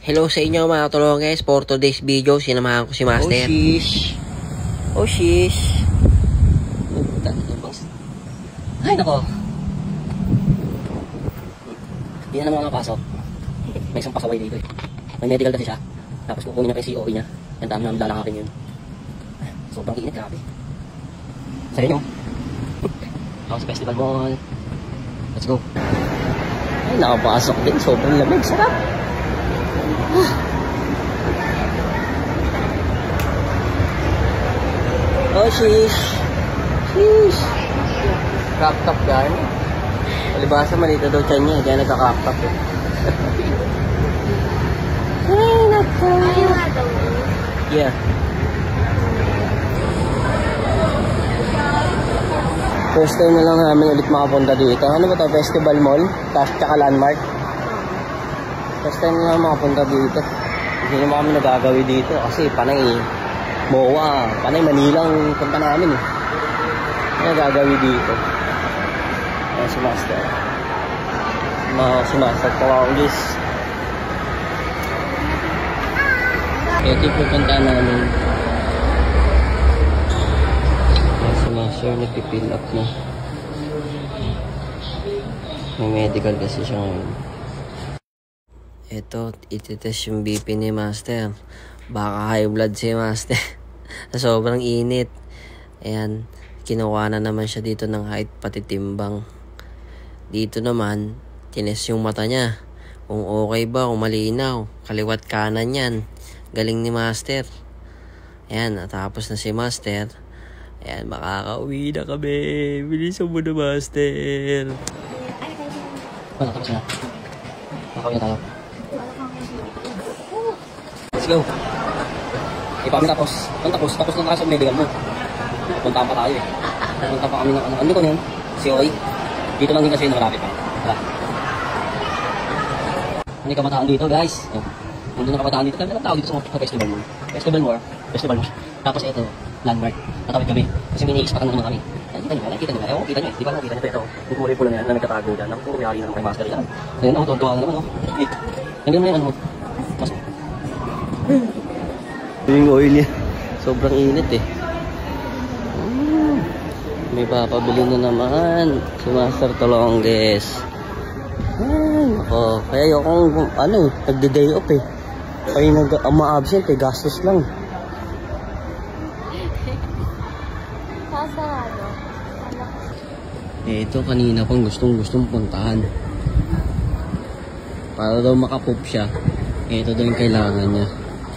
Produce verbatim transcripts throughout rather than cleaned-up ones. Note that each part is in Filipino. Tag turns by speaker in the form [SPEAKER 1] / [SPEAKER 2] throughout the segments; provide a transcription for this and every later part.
[SPEAKER 1] Hello sa inyo mga tulonges. For today's video, sinamahan ko si Master.
[SPEAKER 2] Oh shish. Oh shish. Ay nako. Hindi na naman makapasok. May isang pasaway dito eh. May medical kasi siya. Tapos kukunin niya kay C O E niya. Yan dami namin lalakarin yun. Sobrang init, grabe. Sa inyo. Ako sa Festival Mall. Let's go. Ay, nakapasok din. Sobrang lamig. Sarap. Oh, shish. Shish. Crop top yan. Palibasa malito daw tiyan niya. Kaya nagka-crop top eh. Ay, nako. Yeah. First time na lang namin ulit makapunta dito. Ano ba ito? Festival Mall? Tapos tsaka Landmark. First time na lang makapunta dito. Hindi naman kami nagagawi dito. Kasi panay M O A, panay Manilang punta namin eh. Ano nagagawi dito? Ayan si Master. Mga si Master Tawangis. Ito yung pupunta namin. Si Master nagpipill up na. May medical kasi siya ngayon. Ito, ititest yung B P ni Master. Baka high blood si Master. Sa sobrang init. Ayan, kinuha na naman siya dito ng height pati timbang. Dito naman, tinest yung mata niya. Kung okay ba, kung malinaw. Kaliwat kanan yan. Galing ni Master. Ayan, natapos na si Master. Ayan, makakauwi na kami. Bilisan mo na, Master. Wala, tapos na. Makakauwi na tayo. Let's go. Ipami tapos. Kung tapos, tapos na nakasang medical mo. Puntaan pa tayo eh. Puntaan pa kami ng ano. Ano ko na yun? C O E. Dito lang din kasi nakalapit pa. Tara. Hindi kamataan dito guys. Oh. Mundo ng kabataan dito. Kami lang tao dito sa Festival Mall. Festival Mall. Festival Mall. Tapos ito, Landmark. Tatawid kami. Kasi may ni-expatan naman kami. Nakita nyo ba? Nakita nyo ba? Ewan ko, kita nyo eh. Di ba nakita nyo? Pero yung kulay pula na yan na nagtatago dyan. Ang puro mayari na naman kay Master yan. Ayun ako, tuwan-tuwa na naman. Eh, nandiyan mo na yung ano mo. Pasok. Yung oil niya. Sobrang init eh. Hmm. May papabili na naman. Si Master Tolonges. Ay, ako. Kaya yung ano eh, nagde-day off eh. Kaya nag-ama-absent eh, gastos lang.
[SPEAKER 3] Sasarado.
[SPEAKER 1] Eh, ito kanina pang gustong-gustong puntahan. Para daw makapoop siya. Eh, ito daw yung kailangan niya.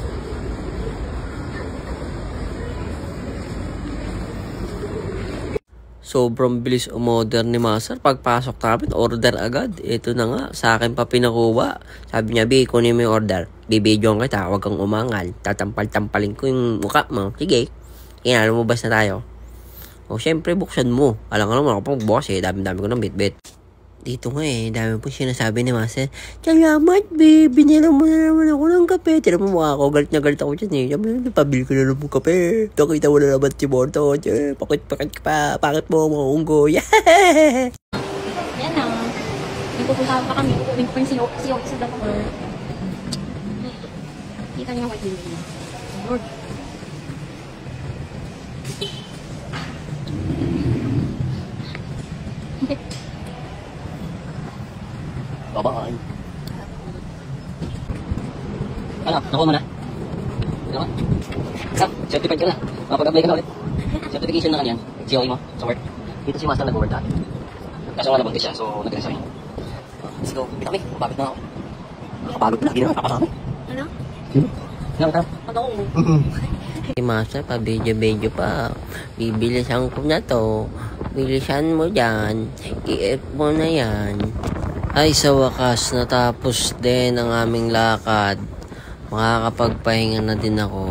[SPEAKER 1] Sobrang bilis umorder ni Master. Pagpasok namin, order agad. Ito na nga, sa akin pa pinakuha. Sabi niya, B, kunin mo yung order. Bibidyoan kita, huwag kang umangal. Tatampal-tampalin ko yung mukha mo. Sige, kaya lumabas na tayo. O, syempre, buksan mo. Alam ka naman ako pang boss eh. Dami-dami ko ng bit-bit. Dito nga eh, dami po sinasabi ni Master. Salamat, babe. Binila mo na naman ako ng kape. Tira mo mukha ako. Galit na galit ako dyan eh. Sabi na, pabil ko na naman ng kape. Nakita mo na naman si Morto. Pakit-pakit ka pa. Pakit mo mga unggoy.
[SPEAKER 3] Yan na. May pupuntahan pa kami. May pa yung C O E sa Dapper. Kita niyo yung white building. Lord.
[SPEAKER 2] Babaan. Ano? Nakuha mo na? Ano? Sam, certified ka na. Makapag-apply ka na ulit. Certification na kanyan. C O E mo sa work. Dito si Master nag-work dati. Kaso nga nabuntis siya, so nag-resign. Let's go. Kita kami. Mapapit na ako. Nakapagod na. Hindi na nakapasama.
[SPEAKER 3] Ano?
[SPEAKER 2] Sino? Sino ka?
[SPEAKER 3] Ano ko?
[SPEAKER 1] Si Master pa, video-video pa. Bibilisan ko na to. Bilisan mo dyan. I-F mo na yan. Ay, sa wakas, natapos din ang aming lakad. Makakapagpahinga na din ako.